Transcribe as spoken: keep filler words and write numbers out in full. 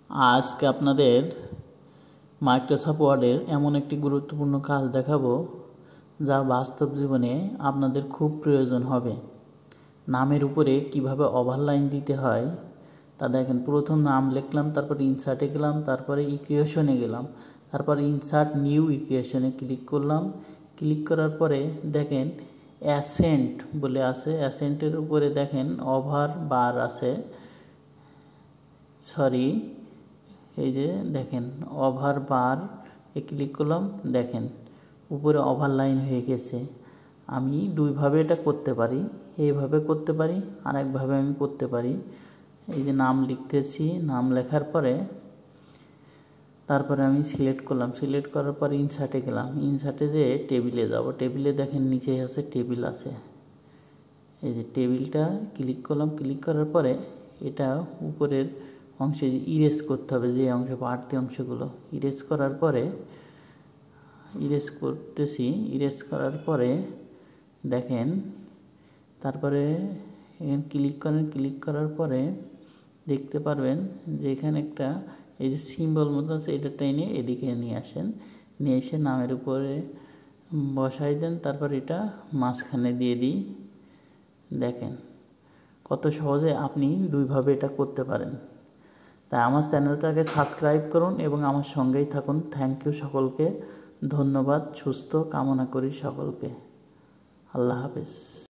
আজকে আপনাদের মাইক্রোসফট ওয়ার্ডের এমন একটি গুরুত্বপূর্ণ কাজ দেখাবো যা বাস্তব জীবনে আপনাদের খুব প্রয়োজন হবে। নামের উপরে কিভাবে ওভারলাইন দিতে হয় তা দেখেন। প্রথম নাম লিখলাম, তারপর ইনসার্টে গেলাম, তারপরে ইকুয়েশনে গেলাম, তারপর ইনসার্ট নিউ ইকুয়েশনে ক্লিক করলাম। ক্লিক করার পরে দেখেন অ্যাসেন্ট বলে আছে, অ্যাসেন্টের উপরে দেখেন ওভার বার আছে, সরি এই যে দেখেন ওভার বার এ ক্লিক করলাম, দেখেন উপরে ওভারলাইন হয়ে গেছে। আমি দুইভাবে এটা করতে পারি, এইভাবে করতে পারি, আরেকভাবে আমি করতে পারি। এই যে নাম লিখতেছি, নাম লেখার পরে তারপরে আমি সিলেক্ট করলাম, সিলেক্ট করার পর ইনসার্টে গেলাম, ইনসার্টে যে টেবিলে যাব, টেবিলে দেখেন নিচে আছে টেবিল আছে, এই যে টেবিলটা ক্লিক করলাম। ক্লিক করার পরে এটা উপরের অংশে ইরেজ করতে হবে, যে অংশ বাড়তি অংশগুলো ইরেজ করার পরে ইরেজ করতেছি। ইরেজ করার পরে দেখেন তারপরে এখানে ক্লিক করেন, ক্লিক করার পরে দেখতে পারবেন যে এখানে একটা এই যে সিম্বল মতো আছে, এটা টেনে এদিকে নিয়ে আসেন, নিয়ে এসে নামের উপরে বসাই দেন, তারপর এটা মাঝখানে দিয়ে দিই। দেখেন কত সহজে আপনি দুইভাবে এটা করতে পারেন। তাই আমার চ্যানেলটাকে সাবস্ক্রাইব করুন এবং আমার সঙ্গেই থাকুন। থ্যাংক ইউ সকলকে, ধন্যবাদ, সুস্থ কামনা করি সকলকে। আল্লাহ হাফেজ।